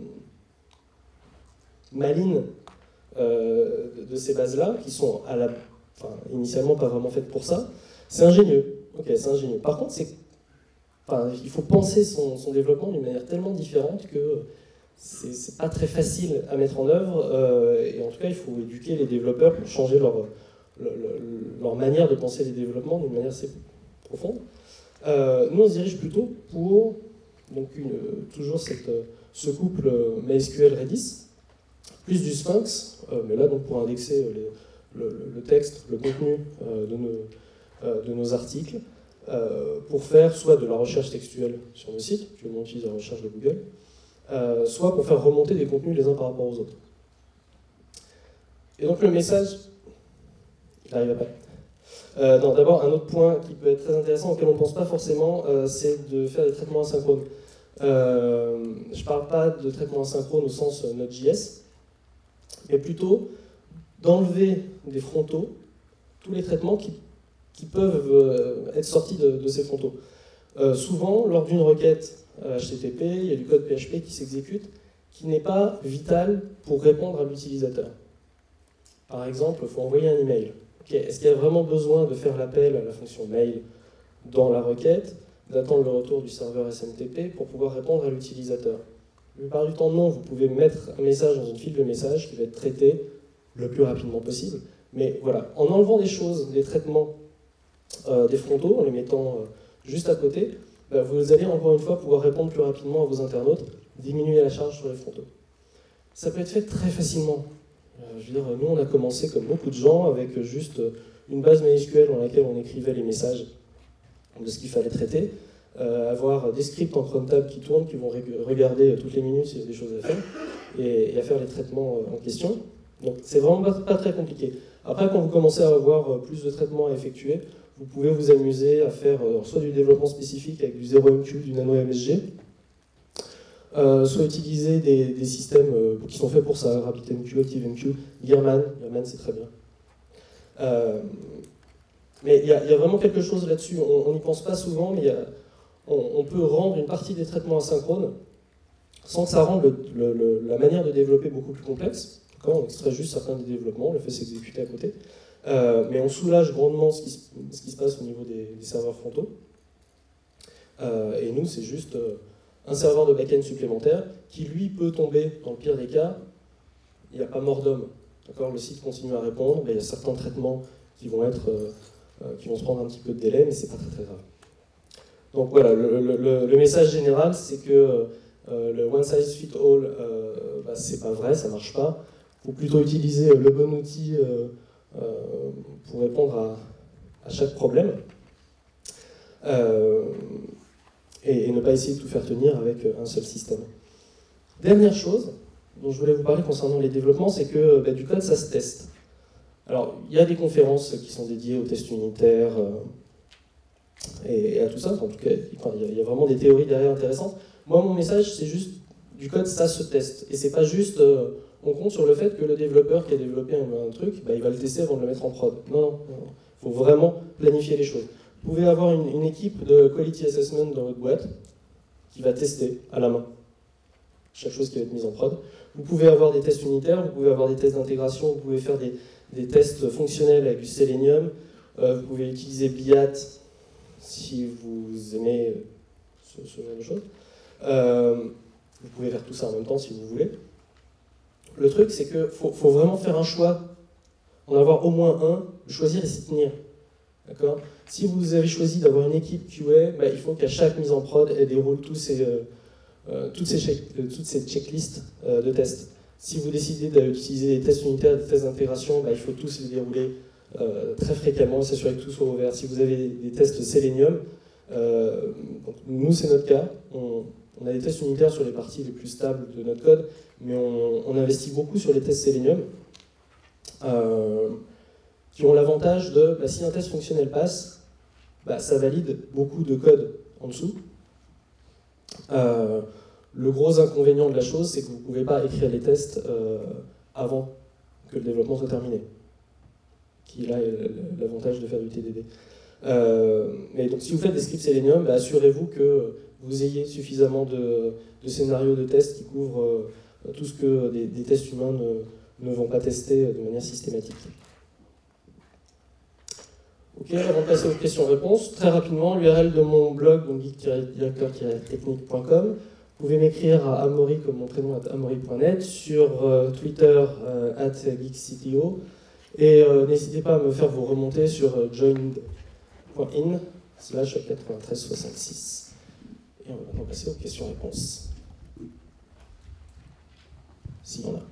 maligne euh, de, de ces bases-là, qui sont à la, enfin, initialement pas vraiment faites pour ça. C'est ingénieux. Ok, c'est ingénieux. Par contre, c'est, enfin, il faut penser son, son développement d'une manière tellement différente que c'est, c'est pas très facile à mettre en œuvre. Euh, et en tout cas, il faut éduquer les développeurs pour changer leur, leur, leur manière de penser les développements d'une manière assez profonde. Euh, nous, on se dirige plutôt pour donc une, toujours cette, ce couple MySQL-Redis, plus du Sphinx, euh, mais là donc pour indexer les, le, le texte, le contenu euh, de, nos, euh, de nos articles, euh, pour faire soit de la recherche textuelle sur nos sites, actuellement on utilise la recherche de Google, euh, soit pour faire remonter des contenus les uns par rapport aux autres. Et donc le message, il n'arrive pas. Euh, non, d'abord, un autre point qui peut être très intéressant, auquel on ne pense pas forcément, euh, c'est de faire des traitements asynchrones. Euh, je ne parle pas de traitement asynchrone au sens euh, Node.js, mais plutôt d'enlever des frontaux tous les traitements qui, qui peuvent euh, être sortis de, de ces frontaux. Euh, souvent, lors d'une requête H T T P, il y a du code P H P qui s'exécute, qui n'est pas vital pour répondre à l'utilisateur. Par exemple, il faut envoyer un email. Okay. Est-ce qu'il y a vraiment besoin de faire l'appel à la fonction mail dans la requête, d'attendre le retour du serveur S M T P pour pouvoir répondre à l'utilisateur? La plupart du temps, non. Vous pouvez mettre un message dans une file de messages qui va être traité le plus rapidement possible. Mais voilà, en enlevant des choses, des traitements euh, des frontaux, en les mettant euh, juste à côté, bah, vous allez encore une fois pouvoir répondre plus rapidement à vos internautes, diminuer la charge sur les frontaux. Ça peut être fait très facilement. Je veux dire, nous, on a commencé, comme beaucoup de gens, avec juste une base MySQL dans laquelle on écrivait les messages de ce qu'il fallait traiter, euh, avoir des scripts en cron tab qui tournent, qui vont regarder toutes les minutes s'il y a des choses à faire, et, et à faire les traitements en question. Donc, c'est vraiment pas, pas très compliqué. Après, quand vous commencez à avoir plus de traitements à effectuer, vous pouvez vous amuser à faire euh, soit du développement spécifique avec du zéro M Q, du nano M S G, Euh, soit utiliser des, des systèmes euh, qui sont faits pour ça, RabbitMQ, ActiveMQ, Gearman, Gearman c'est très bien. Euh, mais il y, y a vraiment quelque chose là-dessus, on n'y pense pas souvent, mais y a, on, on peut rendre une partie des traitements asynchrones sans que ça rende le, le, le, la manière de développer beaucoup plus complexe. On extrait juste certains des développements, on le fait s'exécuter à côté, euh, mais on soulage grandement ce qui, se, ce qui se passe au niveau des, des serveurs frontaux. Euh, et nous, c'est juste euh, un serveur de back-end supplémentaire qui, lui, peut tomber, dans le pire des cas, il n'y a pas mort d'homme. Le site continue à répondre, mais il y a certains traitements qui vont, être, euh, qui vont se prendre un petit peu de délai, mais c'est pas très très grave. Donc voilà, le, le, le message général, c'est que euh, le one size fit all, euh, bah, c'est pas vrai, ça marche pas. Il faut plutôt utiliser le bon outil euh, euh, pour répondre à, à chaque problème. Euh, Et, et ne pas essayer de tout faire tenir avec un seul système. Dernière chose dont je voulais vous parler concernant les développements, c'est que bah, du code, ça se teste. Alors, il y a des conférences qui sont dédiées aux tests unitaires euh, et, et à tout ça. En tout cas, enfin, il, y a, il y a vraiment des théories derrière intéressantes. Moi, mon message, c'est juste, du code, ça se teste. Et c'est pas juste, euh, on compte sur le fait que le développeur qui a développé un, un truc, bah, il va le tester avant de le mettre en prod. Non, non, non. Il faut vraiment planifier les choses. Vous pouvez avoir une, une équipe de quality assessment dans votre boîte qui va tester à la main chaque chose qui va être mise en prod. Vous pouvez avoir des tests unitaires, vous pouvez avoir des tests d'intégration, vous pouvez faire des, des tests fonctionnels avec du Selenium, euh, vous pouvez utiliser B I A T si vous aimez ce, ce genre de choses. Euh, vous pouvez faire tout ça en même temps si vous voulez. Le truc, c'est qu'il faut, faut vraiment faire un choix, en avoir au moins un, choisir et s'y tenir. D'accord ? Si vous avez choisi d'avoir une équipe Q A, bah, il faut qu'à chaque mise en prod, elle déroule tous ces, euh, euh, toutes, ces check, euh, toutes ces checklists euh, de tests. Si vous décidez d'utiliser des tests unitaires, des tests d'intégration, bah, il faut tous les dérouler euh, très fréquemment et s'assurer que tout soit ouvert. Si vous avez des tests Selenium, Euh, donc nous, c'est notre cas. On, on a des tests unitaires sur les parties les plus stables de notre code, mais on, on investit beaucoup sur les tests Selenium, euh, qui ont l'avantage de, bah, si un test fonctionnel passe, bah, ça valide beaucoup de code en dessous. Euh, le gros inconvénient de la chose, c'est que vous ne pouvez pas écrire les tests euh, avant que le développement soit terminé, qui là est l'avantage de faire du T D D. Euh, mais donc si vous faites des scripts Selenium, bah, assurez-vous que vous ayez suffisamment de, de scénarios de tests qui couvrent euh, tout ce que des, des tests humains ne, ne vont pas tester de manière systématique. Ok, avant de passer aux questions-réponses, très rapidement, l'U R L de mon blog, donc geek tiret directeur tiret technique point com. Vous pouvez m'écrire à Amaury, comme mon prénom, à amaury point net, sur euh, Twitter, euh, at geekcto, et euh, n'hésitez pas à me faire vos remontées sur euh, joined.in slash quatre-vingt-treize soixante-six. Et on va maintenant passer aux questions-réponses. S'il y en a.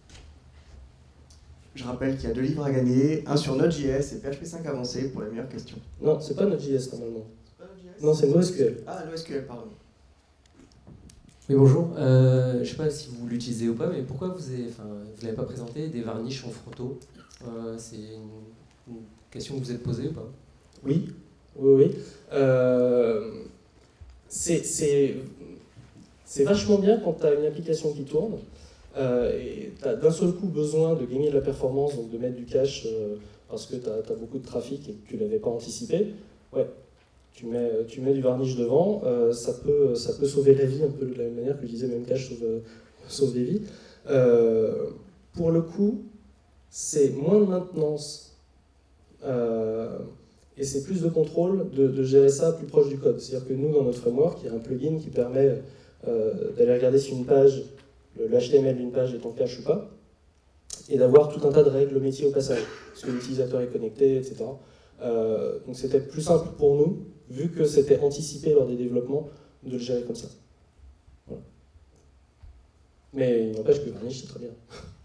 Je rappelle qu'il y a deux livres à gagner, un sur Node.js et P H P cinq avancé pour les meilleures questions. Non, c'est pas Node.js normalement. C'est pas Node.js ? Non, c'est NoSQL. Ah, NoSQL, pardon. Oui, bonjour. Euh, je ne sais pas si vous l'utilisez ou pas, mais pourquoi vous ne l'avez pas présenté des varnishes en fronto euh, C'est une, une question que vous êtes posée ou pas? Oui, oui, oui. Euh, c'est vachement bien quand tu as une application qui tourne euh, et tu as d'un seul coup besoin de gagner de la performance, donc de mettre du cache euh, parce que tu as, as beaucoup de trafic et que tu ne l'avais pas anticipé. Ouais. Tu mets, tu mets du varnish devant, euh, ça, peut, ça peut sauver la vie, un peu de la même manière que je disais, même cache sauve, sauve des vies. Euh, pour le coup, c'est moins de maintenance euh, et c'est plus de contrôle de, de gérer ça plus proche du code. C'est-à-dire que nous, dans notre framework, il y a un plugin qui permet euh, d'aller regarder si une page, le, le H T M L d'une page est en cache ou pas, et d'avoir tout un tas de règles métiers au passage, parce que l'utilisateur est connecté, et cetera. Euh, donc c'était plus simple pour nous, vu que c'était anticipé lors des développements, de le gérer comme ça. Voilà. Mais il n'empêche que Varnish, c'est très bien.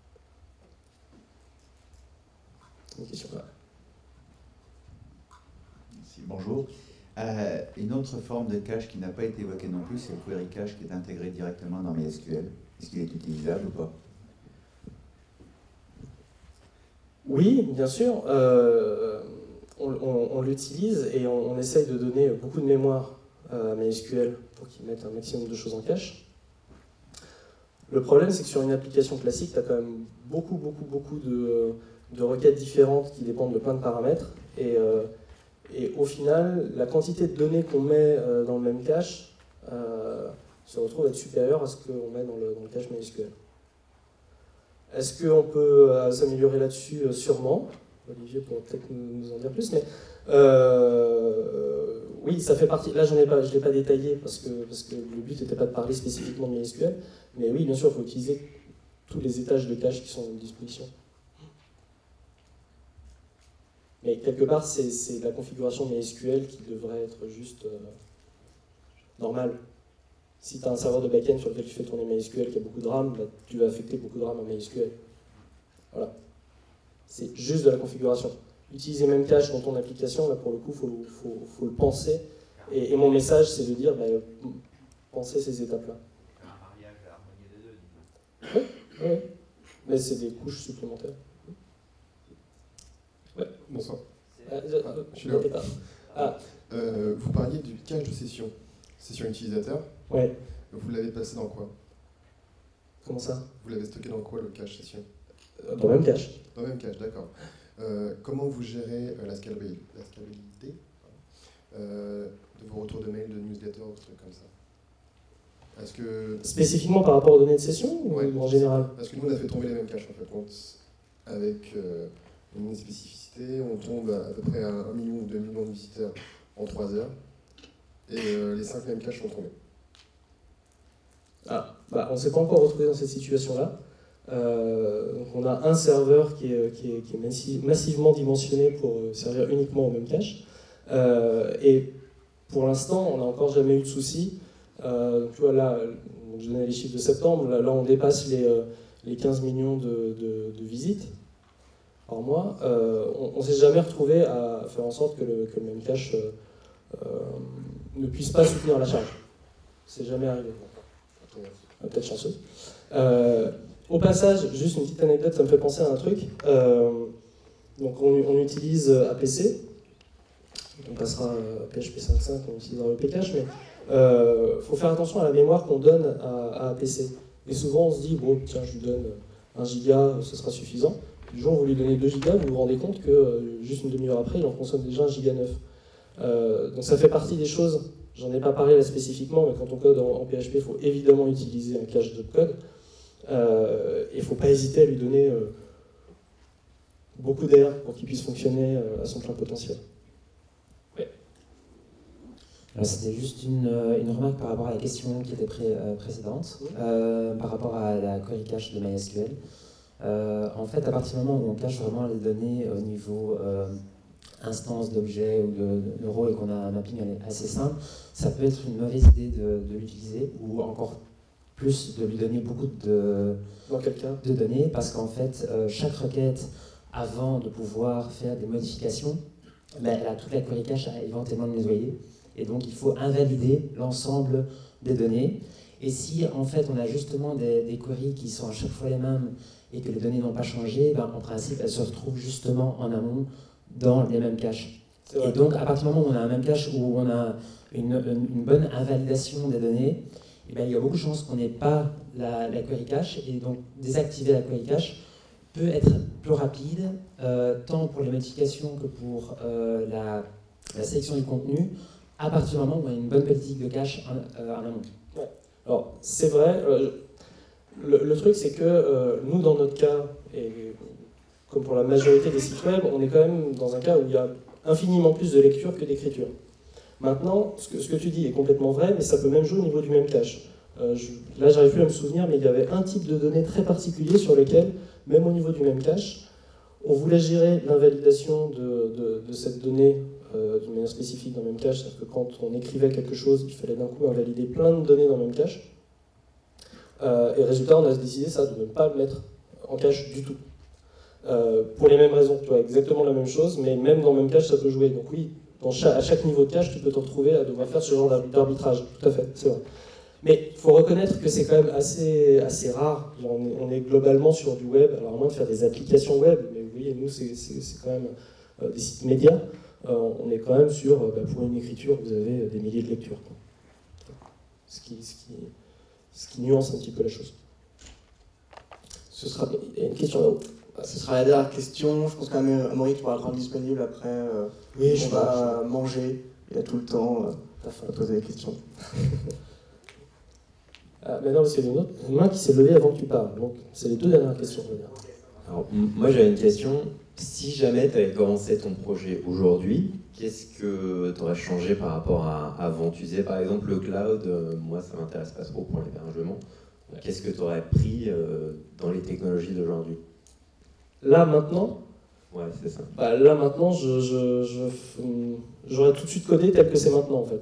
Une question là. Merci, bonjour. Euh, une autre forme de cache qui n'a pas été évoquée non plus, c'est le query cache qui est intégré directement dans MySQL. Est-ce qu'il est utilisable ou pas? Oui, bien sûr. Euh, on, on, on l'utilise et on, on essaye de donner beaucoup de mémoire à MySQL pour qu'il mette un maximum de choses en cache. Le problème, c'est que sur une application classique, tu as quand même beaucoup, beaucoup, beaucoup de, de requêtes différentes qui dépendent de plein de paramètres. Et, euh, et au final, la quantité de données qu'on met euh, dans le même cache euh, se retrouve à être supérieure à ce qu'on met dans le, dans le cache MySQL. Est-ce qu'on peut euh, s'améliorer là-dessus? euh, Sûrement. Olivier pourra peut-être nous, nous en dire plus, mais euh, oui, ça fait partie. Là, j'en ai pas, je ne l'ai pas détaillé parce que, parce que le but n'était pas de parler spécifiquement de MySQL, mais oui, bien sûr, il faut utiliser tous les étages de cache qui sont à disposition. Mais quelque part, c'est la configuration MySQL qui devrait être juste euh, normale. Si tu as un serveur de backend sur lequel tu fais tourner MySQL qui a beaucoup de RAM, bah, tu vas affecter beaucoup de RAM à MySQL. Voilà. C'est juste de la configuration. Utiliser même cache dans ton application, là pour le coup, il faut, faut, faut le penser. Et, et mon message, c'est de dire, bah, pensez ces étapes-là. Un mariage harmonieux des deux, du coup. Oui, oui. Mais c'est des couches supplémentaires. Ouais, bonsoir. Ah, je, Ah, je suis ne là. pas. Ah, Euh, vous parliez du cache de session, session utilisateur. ouais. Vous l'avez passé dans quoi? Comment ça? Vous l'avez stocké dans quoi le cache session? Dans le même cache. Dans le même cache, d'accord. Euh, comment vous gérez euh, la scalabilité, la scalabilité euh, de vos retours de mail, de newsletter ou trucs comme ça? Est-ce que... Spécifiquement par rapport aux données de session ou Ouais. en général? Parce que nous, on a fait tomber les mêmes caches en fait, compte, avec euh, une spécificité. On tombe à, à peu près à un million ou deux millions de visiteurs en trois heures. Et euh, les cinq mêmes caches sont tombées. Ah, bah, on ne s'est pas encore retrouvé dans cette situation-là. Euh, donc on a un serveur qui est, qui est, qui est massi massivement dimensionné pour servir uniquement au même cache. Euh, et pour l'instant, on n'a encore jamais eu de soucis. Euh, tu vois, là, je donnais les chiffres de septembre, là, là on dépasse les, euh, les quinze millions de, de, de visites par mois. Euh, on ne s'est jamais retrouvé à faire en sorte que le, que le même cache euh, ne puisse pas soutenir la charge. C'est jamais arrivé. Peut-être chanceux. Euh, au passage, juste une petite anecdote, ça me fait penser à un truc. Euh, donc on, on utilise A P C. On passera à P H P cinq point cinq, on utilisera le P cache, mais il euh, faut faire attention à la mémoire qu'on donne à, à A P C. Et souvent on se dit, bon tiens, je lui donne un giga, ce sera suffisant. Du jour où vous lui donnez deux gigas, vous vous rendez compte que euh, juste une demi-heure après, il en consomme déjà un giga neuf. Euh, donc ça fait partie des choses, j'en ai pas parlé là spécifiquement, mais quand on code en, en P H P, il faut évidemment utiliser un cache de code. Euh, et il ne faut pas hésiter à lui donner euh, beaucoup d'air pour qu'il puisse fonctionner euh, à son plein potentiel. Ouais. Alors c'était juste une, une remarque par rapport à la question qui était pré, euh, précédente, euh, par rapport à la query cache de MySQL. Euh, en fait, à partir du moment où on cache vraiment les données au niveau euh, instance d'objet ou de, de row et qu'on a un mapping assez simple, ça peut être une mauvaise idée de, de l'utiliser, ou encore plus de lui donner beaucoup de, Dans quel cas de données, parce qu'en fait, euh, chaque requête, avant de pouvoir faire des modifications, ben, elle a toute la query cache à éventuellement nettoyer, et donc il faut invalider l'ensemble des données. Et si en fait on a justement des, des queries qui sont à chaque fois les mêmes et que les données n'ont pas changé, ben, en principe elles se retrouvent justement en amont dans les mêmes caches. Et donc à partir du moment où on a un même cache où on a une, une, une bonne invalidation des données, et bien, il y a beaucoup de chances qu'on n'ait pas la, la query cache, et donc désactiver la query cache peut être plus rapide, euh, tant pour les modifications que pour euh, la, la sélection du contenu, à partir du moment où on a une bonne politique de cache en, euh, en amont. Ouais. Alors, c'est vrai, euh, le, le truc c'est que euh, nous, dans notre cas, et comme pour la majorité des sites web, on est quand même dans un cas où il y a infiniment plus de lecture que d'écriture. Maintenant, ce que, ce que tu dis est complètement vrai, mais ça peut même jouer au niveau du même cache. Euh, je, là, j'arrive plus à me souvenir, mais il y avait un type de données très particulier sur lequel, même au niveau du même cache, on voulait gérer l'invalidation de, de, de cette donnée euh, d'une manière spécifique dans le même cache. C'est-à-dire que quand on écrivait quelque chose, il fallait d'un coup invalider plein de données dans le même cache. Euh, et résultat, on a décidé ça, de ne pas le mettre en cache du tout. Euh, pour les mêmes raisons, tu vois, exactement la même chose, mais même dans le même cache, ça peut jouer. Donc oui, dans chaque, à chaque niveau de cache, tu peux te retrouver à devoir faire ce genre d'arbitrage. Tout à fait, c'est vrai. Mais il faut reconnaître que c'est quand même assez, assez rare. Genre, on, est, on est globalement sur du web, alors à moins de faire des applications web, mais vous voyez, nous, c'est quand même euh, des sites médias. Euh, on est quand même sur, euh, bah, pour une écriture, vous avez des milliers de lectures. Quoi. Ce, qui, ce, qui, ce qui nuance un petit peu la chose. Ce sera, il y a une question là-haut. Ce sera la dernière question. Je pense quand même Amaury pourra le rendre disponible après. Euh, oui, on va je... manger. Il a tout le temps euh, à poser des questions. Ah, mais non, parce qu'il y a une autre une main qui s'est levée avant que tu parles. Donc, c'est les deux dernières questions. Alors, moi, j'avais une question. Si jamais tu avais commencé ton projet aujourd'hui, qu'est-ce que tu aurais changé par rapport à avant? Tu disais, par exemple, le cloud, euh, moi, ça m'intéresse pas trop pour l'hébergement. Qu'est-ce que tu aurais pris euh, dans les technologies d'aujourd'hui? Là, maintenant, ouais, c'est ça. Bah, là, maintenant, je, je, je, j'aurais tout de suite codé tel que c'est maintenant, en fait.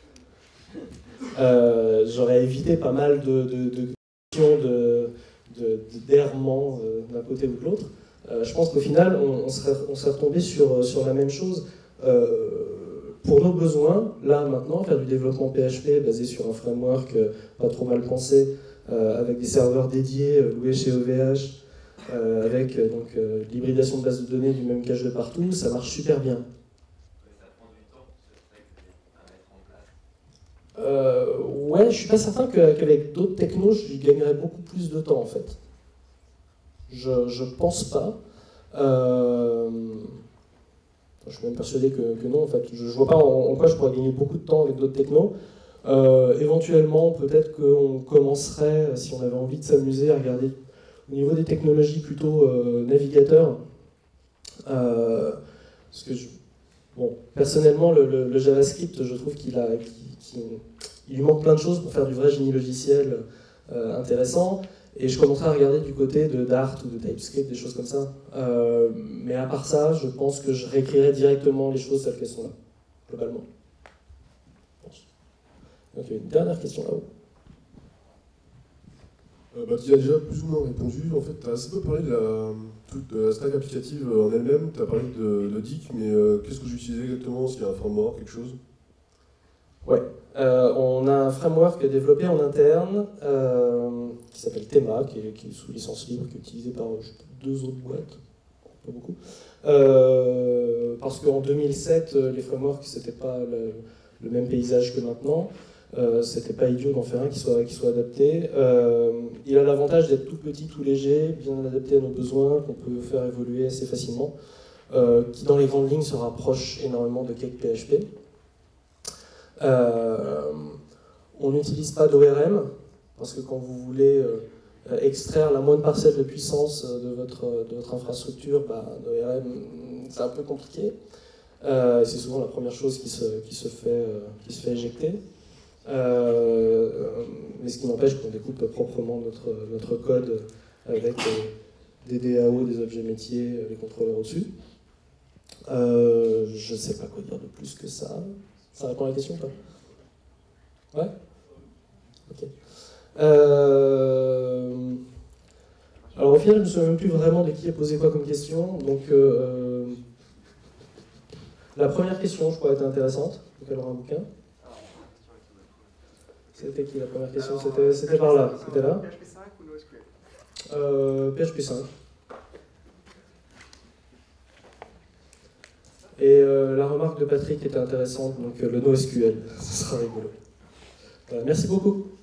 Euh, j'aurais évité pas mal de, de, de questions de, de, d'errements euh, d'un côté ou de l'autre. Euh, je pense qu'au final, on, on, serait, on serait retombé sur, sur la même chose. Euh, pour nos besoins, là, maintenant, faire du développement P H P basé sur un framework euh, pas trop mal pensé, euh, avec des serveurs dédiés euh, loués chez O V H, Euh, avec euh, donc euh, l'hybridation de bases de données du même cache de partout, ça marche super bien. Ça prend du temps, ce truc à mettre en place. Euh, ouais, je suis pas certain qu'avec d'autres technos, je gagnerais beaucoup plus de temps en fait. Je, je pense pas. Euh, je suis même persuadé que, que non en fait. Je, je vois pas en, en quoi je pourrais gagner beaucoup de temps avec d'autres technos. Euh, éventuellement, peut-être qu'on commencerait, si on avait envie de s'amuser, à regarder au niveau des technologies plutôt euh, navigateurs, euh, parce que je, bon, personnellement le, le, le JavaScript, je trouve qu'il a, qu'il, qu'il, il lui manque plein de choses pour faire du vrai génie logiciel euh, intéressant, et je commencerai à regarder du côté de Dart ou de TypeScript, des choses comme ça. Euh, mais à part ça, je pense que je réécrirai directement les choses telles qu'elles sont là, globalement. Donc il y a une dernière question là-haut. Euh, bah, tu as déjà plus ou moins répondu. En fait, tu as assez peu parlé de la, toute, de la stack applicative en elle-même. Tu as parlé de, de D I C, mais euh, qu'est-ce que j'utilisais exactement? S'il y a un framework, quelque chose? Ouais. Euh, on a un framework développé en interne euh, qui s'appelle Thema, qui est, qui est sous licence libre, qui est utilisé par je sais pas, deux autres boîtes, pas beaucoup. Euh, parce qu'en deux mille sept, les frameworks, c'était pas le, le même paysage que maintenant. Euh, c'était pas idiot d'en faire un qui soit, qui soit adapté. Euh, il a l'avantage d'être tout petit, tout léger, bien adapté à nos besoins, qu'on peut faire évoluer assez facilement, euh, qui dans les grandes lignes se rapproche énormément de Cake P H P. Euh, on n'utilise pas d'O R M, parce que quand vous voulez euh, extraire la moindre parcelle de puissance de votre, de votre infrastructure, bah, d'O R M, c'est un peu compliqué. Euh, c'est souvent la première chose qui se, qui se, fait, euh, qui se fait éjecter. Euh, mais ce qui n'empêche qu'on découpe proprement notre, notre code avec des D A O, des objets métiers, les contrôleurs au-dessus. Euh, je ne sais pas quoi dire de plus que ça. Ça répond à la question ou pas? Ouais? Ok. Euh... Alors au final, je ne me souviens même plus vraiment de qui a posé quoi comme question. Donc euh... la première question, je crois, était intéressante. Donc elle aura un bouquin. C'était qui la première question? C'était, c'était par là. C'était là. P H P cinq ou NoSQL? euh, P H P cinq. Et euh, la remarque de Patrick était intéressante, donc euh, le NoSQL, ce sera rigolo. Voilà, merci beaucoup.